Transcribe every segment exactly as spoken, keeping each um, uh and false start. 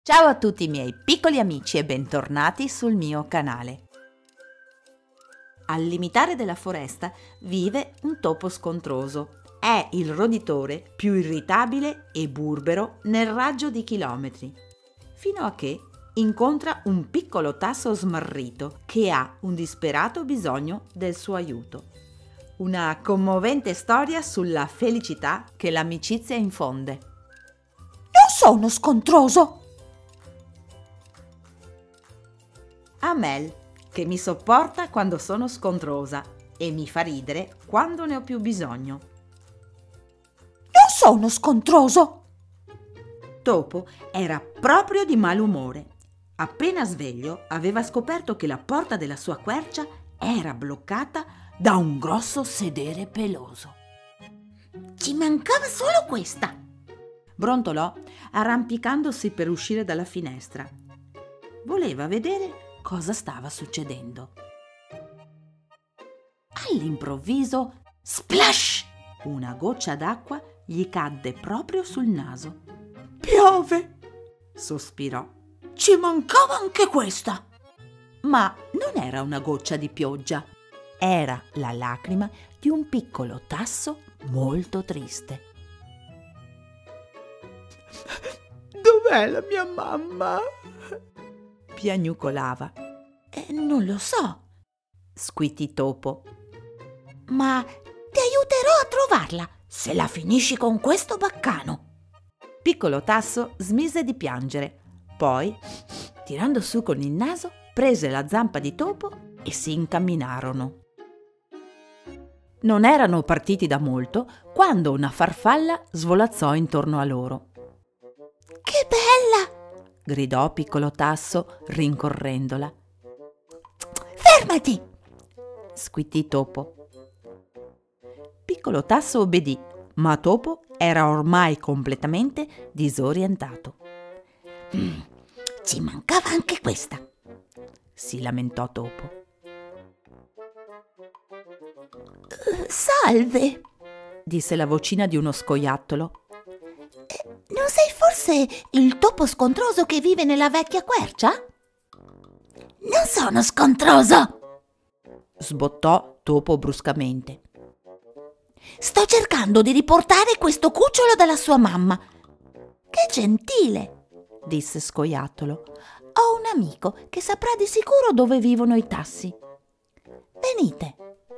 Ciao a tutti i miei piccoli amici e bentornati sul mio canale. Al limitare della foresta vive un topo scontroso. È il roditore più irritabile e burbero nel raggio di chilometri, fino a che incontra un piccolo tasso smarrito che ha un disperato bisogno del suo aiuto. Una commovente storia sulla felicità che l'amicizia infonde. Non sono scontroso! Amel, che mi sopporta quando sono scontrosa e mi fa ridere quando ne ho più bisogno. Non sono scontroso! Topo era proprio di malumore. Appena sveglio aveva scoperto che la porta della sua quercia era bloccata da un grosso sedere peloso. Ci mancava solo questa! Brontolò arrampicandosi per uscire dalla finestra. Voleva vedere cosa stava succedendo. All'improvviso, splash! Una goccia d'acqua gli cadde proprio sul naso. Piove! Sospirò. Ci mancava anche questa! Ma non era una goccia di pioggia, era la lacrima di un piccolo tasso molto triste. Dov'è la mia mamma? Piagnucolava. Eh, non lo so, squittì Topo. Ma ti aiuterò a trovarla se la finisci con questo baccano. Piccolo Tasso smise di piangere, poi, tirando su con il naso, prese la zampa di Topo e si incamminarono. Non erano partiti da molto quando una farfalla svolazzò intorno a loro. Che bella! Gridò Piccolo Tasso rincorrendola. Fermati! Squittì Topo. Piccolo Tasso obbedì, ma Topo era ormai completamente disorientato. Mm, ci mancava anche questa, si lamentò Topo. Uh, salve, disse la vocina di uno scoiattolo. Eh, non sei forse il topo scontroso che vive nella vecchia quercia? Non sono scontroso! Sbottò Topo bruscamente. Sto cercando di riportare questo cucciolo dalla sua mamma. Che gentile, disse Scoiattolo. Ho un amico che saprà di sicuro dove vivono i tassi. Venite.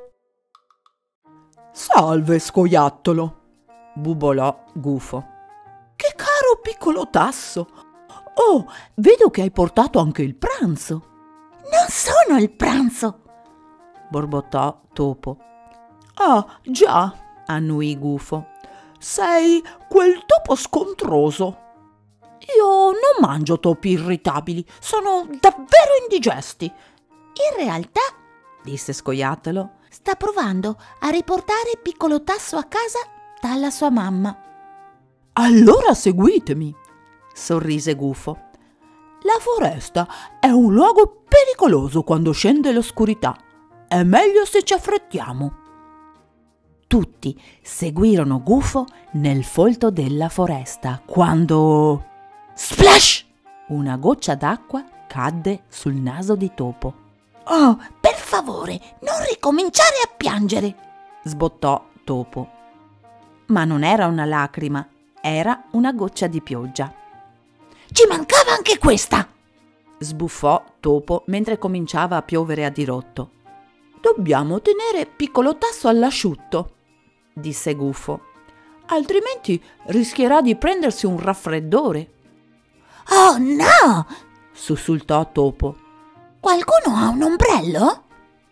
Salve, Scoiattolo, bubolò Gufo. Che caro Piccolo Tasso! Oh, vedo che hai portato anche il pranzo. Non sono il pranzo, borbottò Topo. Ah, già, annuì Gufo. Sei quel topo scontroso. Io non mangio topi irritabili, sono davvero indigesti. In realtà, disse Scoiattolo, sta provando a riportare Piccolo Tasso a casa dalla sua mamma. Allora seguitemi, sorrise Gufo. La foresta è un luogo pericoloso quando scende l'oscurità. È meglio se ci affrettiamo. Tutti seguirono Gufo nel folto della foresta quando... Splash! Una goccia d'acqua cadde sul naso di Topo. Oh, per favore, non ricominciare a piangere! Sbottò Topo. Ma non era una lacrima, era una goccia di pioggia. Ci mancava anche questa! Sbuffò Topo mentre cominciava a piovere a dirotto. Dobbiamo tenere Piccolo Tasso all'asciutto, disse Gufo. Altrimenti rischierà di prendersi un raffreddore. Oh no! sussultò Topo. Qualcuno ha un ombrello?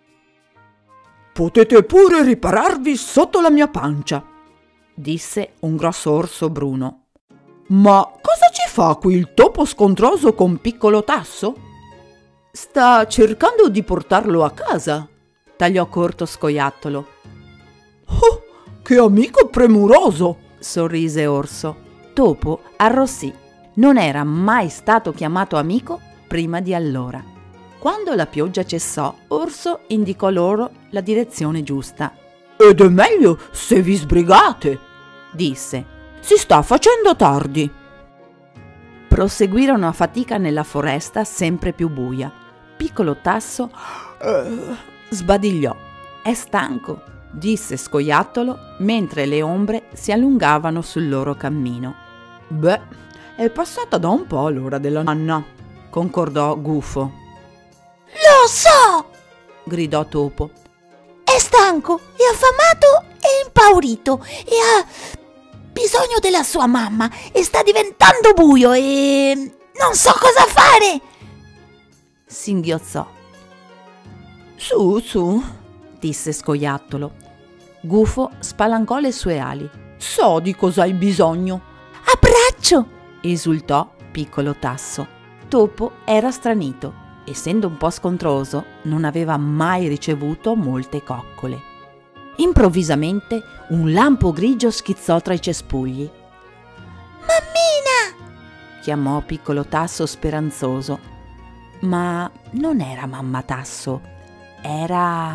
Potete pure ripararvi sotto la mia pancia, disse un grosso orso bruno. Ma cosa ci fa qui il topo scontroso con Piccolo Tasso? Sta cercando di portarlo a casa, tagliò corto Scoiattolo. Oh, che amico premuroso, sorrise Orso. Topo arrossì. Non era mai stato chiamato amico prima di allora. Quando la pioggia cessò, Orso indicò loro la direzione giusta. Ed è meglio se vi sbrigate, disse. Si sta facendo tardi. Proseguirono a fatica nella foresta sempre più buia. Piccolo Tasso uh, sbadigliò. È stanco, disse Scoiattolo mentre le ombre si allungavano sul loro cammino. Beh, è passata da un po' l'ora della nanna, concordò Gufo. Lo so! Gridò Topo. È stanco, è affamato e impaurito e ha bisogno della sua mamma e sta diventando buio e non so cosa fare! Singhiozzò. Su, su, disse Scoiattolo. Gufo spalancò le sue ali. So di cosa hai bisogno. Abbraccio! Esultò Piccolo Tasso. Topo era stranito. Essendo un po' scontroso, non aveva mai ricevuto molte coccole. Improvvisamente un lampo grigio schizzò tra i cespugli. Mammina! Chiamò Piccolo Tasso speranzoso. Ma non era Mamma Tasso, era...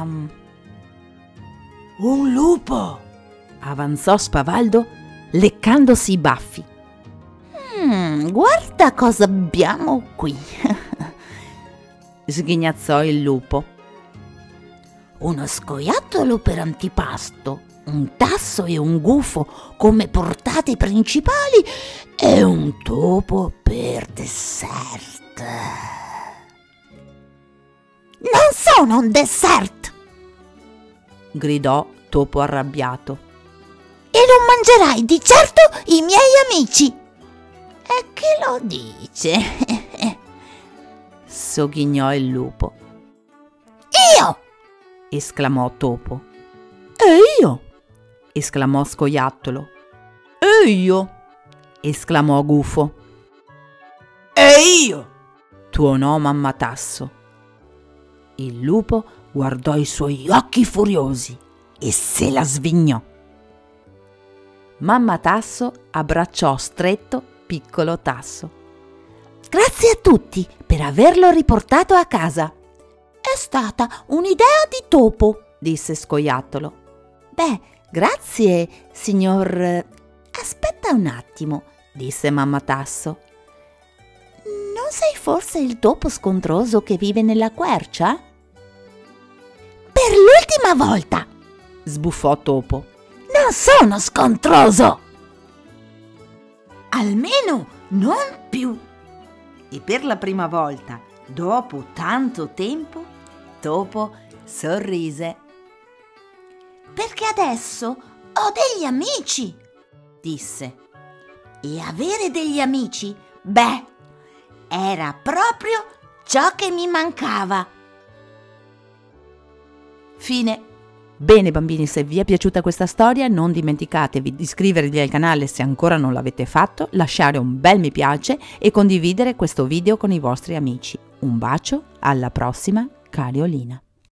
Un lupo! Avanzò spavaldo, leccandosi i baffi. Mm, guarda cosa abbiamo qui! Sghignazzò il lupo. Uno scoiattolo per antipasto, un tasso e un gufo come portate principali e un topo per dessert. Non sono un dessert! Gridò Topo arrabbiato. E non mangerai di certo i miei amici! E chi lo dice? Sogghignò il lupo. Io! Esclamò Topo. E io? Esclamò Scoiattolo. E io? Esclamò Gufo. E io? Tuonò Mamma Tasso. Il lupo guardò i suoi occhi furiosi e se la svignò. Mamma Tasso abbracciò stretto Piccolo Tasso. Grazie a tutti per averlo riportato a casa. È stata un'idea di Topo, disse Scoiattolo. Beh, grazie, signor... Aspetta un attimo, disse Mamma Tasso. Non sei forse il topo scontroso che vive nella quercia? Per l'ultima volta! Sbuffò Topo. Non sono scontroso! Almeno non più! E per la prima volta, dopo tanto tempo, Topo sorrise. Perché adesso ho degli amici, disse. E avere degli amici, beh, era proprio ciò che mi mancava. Fine. Bene bambini, se vi è piaciuta questa storia non dimenticatevi di iscrivervi al canale se ancora non l'avete fatto, lasciare un bel mi piace e condividere questo video con i vostri amici. Un bacio, alla prossima, Cariolina.